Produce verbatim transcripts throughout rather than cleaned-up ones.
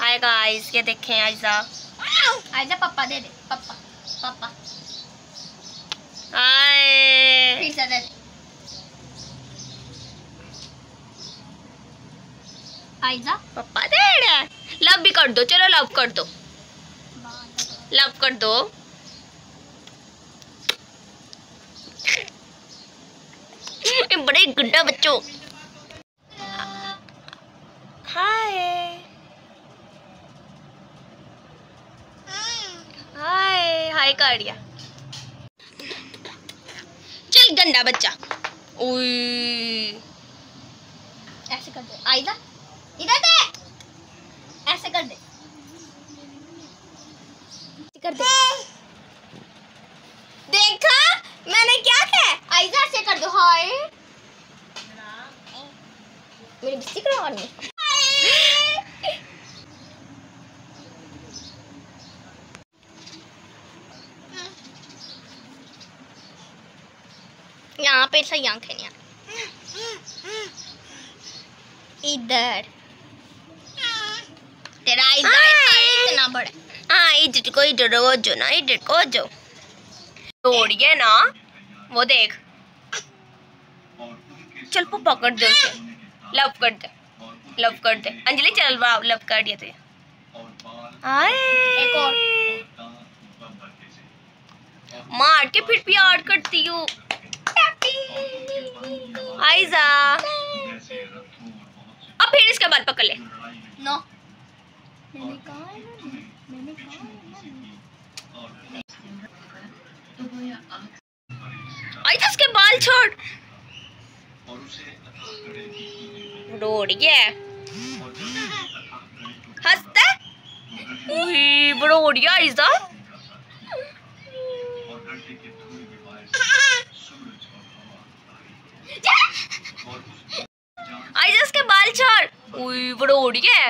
Hi guys, ये देखें आयजा। आयजा पापा दे दे, पापा पापा। हाय। फिर से दे दे। आयजा पापा दे रहा। लव भी कर दो, चलो लव कर दो, लव कर दो। बड़े गुंडा बच्चों। हाय हाय हाय कर दिया। चल गंदा बच्चा। उई ऐसे कर दे आयजा, इधर दे, ऐसे कर दे, कर दे। देखा मैंने क्या किया? आयजा ऐसे कर दो। हाय मेरी बिस्ती करवानी। यहाँ पे सही आंखें नहीं। इधर तेरा इतना बड़ा। हाँ इधर को, इधर को जो ना, इधर को जो दौड़िए ना, वो देख। चल वो पकड़ दे उसे, लव कर दे, लव कर दे। अंजलि चल वाह, लव कर दिया तुझे। एक और मार के फिर प्यार करती हूँ। आयजा अब फिर इसके बाद पकड़ ले। नो मैंने कहा है ना, मैंने कहा आयजा इसके बाल छोड़। रोड गया हंसता। उई बड़ोड़िया आयजा। आयजा इसके बाल छोड़। उई बड़ोड़िया।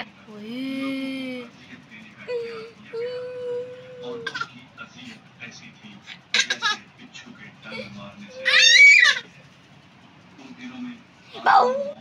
उई